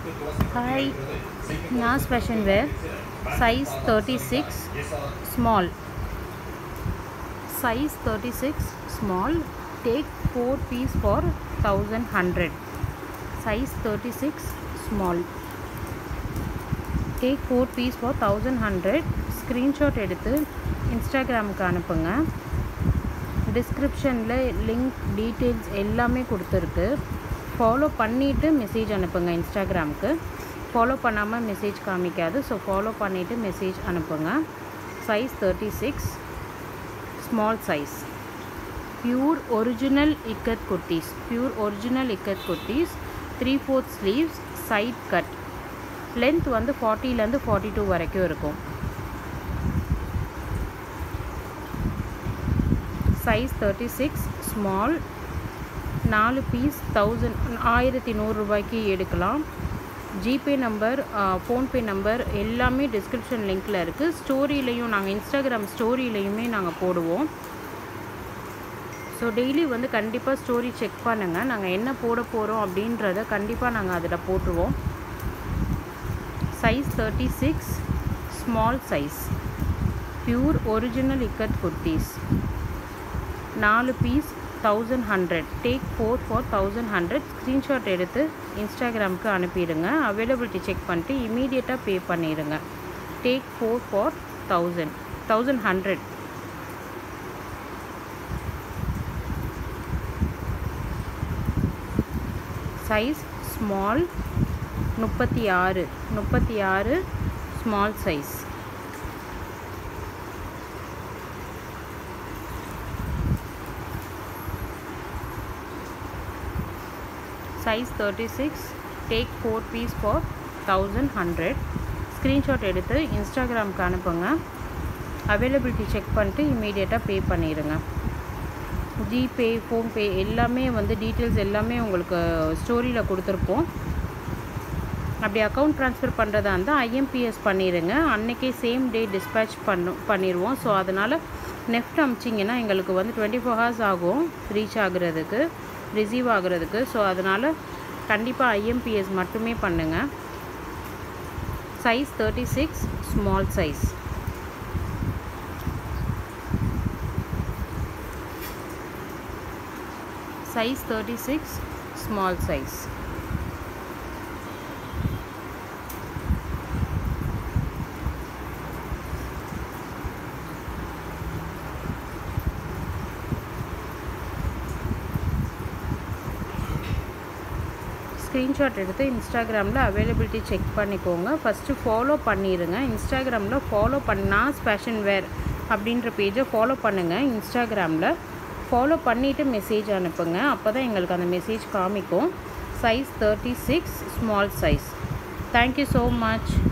Hi, Naasfashionwear, size 36, small. Size 36, small. Take 4 piece for 1100. Size 36, small. Take 4 piece for 1100. Screenshot எடுத்து Instagramக்கு அனுப்புங்க. Descriptionல link details எல்லாமே கொடுத்திருக்கு. Follow பண்ணிட்டு message அனுப்புங்க Instagramக்கு. Follow பண்ணாம மெசேஜ் காமிக்காது. So follow பண்ணிட்டு மெசேஜ் அனுப்புங்க. Size 36, small size. Pure original ikath kurtis. Pure original ikath kurtis. 3/4 sleeves, side cut. Length வந்து 40 ல இருந்து 42 வரைக்கும் இருக்கும். Size 36, small. 4 piece 1100 ரூபாய்க்கு எடுக்கலாம். Gpay நம்பர், phonepe நம்பர் எல்லாமே description linkல இருக்கு. ஸ்டோரியிலையும் நாங்கள் Instagram ஸ்டோரியிலையுமே நாங்கள் போடுவோம். ஸோ டெய்லி வந்து கண்டிப்பாக ஸ்டோரி செக் பண்ணுங்கள். நாங்கள் என்ன போட போகிறோம் அப்படின்றத கண்டிப்பாக நாங்கள் அதில் போட்டுருவோம். Size 36, small size. Pure original ikath kurtis. 4 piece 1100. Take 4 for 1100. Screenshot எடுத்து Instagramக்கு அனுப்பிடுங்க. அவைலபிலிட்டி செக் பண்ணிட்டு இமீடியட்டாக பே பண்ணிடுங்க. Take 4 for 1100. Size small 36 small size. Size 36. Take 4 piece for 1100. Screenshot எடுத்து Instagramக்கு அனுப்புங்க. அவைலபிலிட்டி செக் பண்ணிட்டு இமீடியட்டாக பே பண்ணிடுங்க. Gpay, phonepe எல்லாமே வந்து டீட்டெயில்ஸ் எல்லாமே உங்களுக்கு ஸ்டோரியில் கொடுத்துருப்போம். அப்படி அக்கௌண்ட் ட்ரான்ஸ்ஃபர் பண்ணுறதா இருந்தால் IMPS பண்ணிடுங்க. அன்றைக்கே சேம் டே டிஸ்பேட்ச் பண்ணிடுவோம். ஸோ அதனால் நெஃப்ட் அமிச்சிங்கன்னா எங்களுக்கு வந்து 24 hours ஆகும் ரீச் ஆகுறதுக்கு, ரிசீவ் ஆகுறதுக்கு. ஸோ அதனால் கண்டிப்பாக IMPS மட்டுமே பண்ணுங்கள். Size 36, small size. Size 36, small size. Screenshot எடுத்து இன்ஸ்டாகிராமில் அவைலபிலிட்டி செக் பண்ணிக்கோங்க. ஃபஸ்ட்டு ஃபாலோ பண்ணிடுங்க. இன்ஸ்டாகிராமில் ஃபாலோ Naasfashionwear அப்படின்ற பேஜை ஃபாலோ பண்ணுங்கள். இன்ஸ்டாகிராமில் ஃபாலோ பண்ணிவிட்டு மெசேஜ் அனுப்புங்க. அப்போ தான் எங்களுக்கு அந்த மெசேஜ் காமிக்கும். Size 36, small size. Thank you so much.